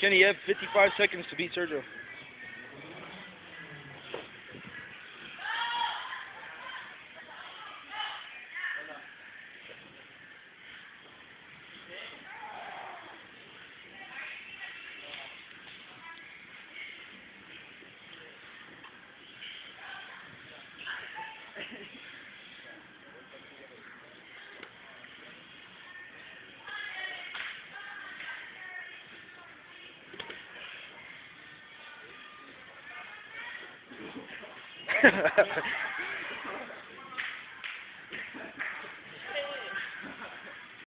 Kenny, you have 55 seconds to beat Sergio.